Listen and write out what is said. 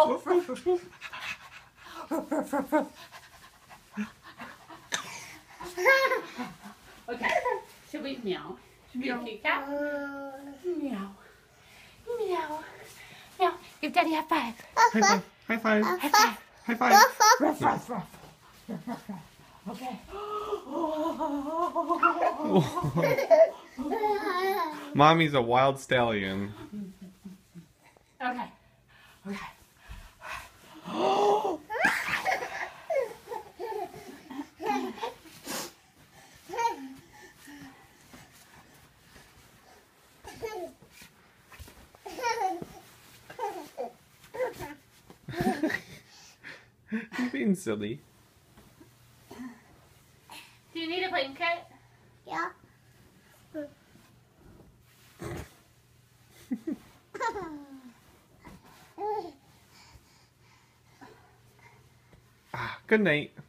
Oh. Okay. Should we meow? Should we a kitty cat? Meow. Meow. Meow. Give Daddy a high five. High five. High five. High five. High five. Ruff, ruff, ruff. Ruff, ruff, ruff. Okay. Mommy's a wild stallion. Okay. Okay. You're being silly. Do you need a blanket? Yeah. Good night.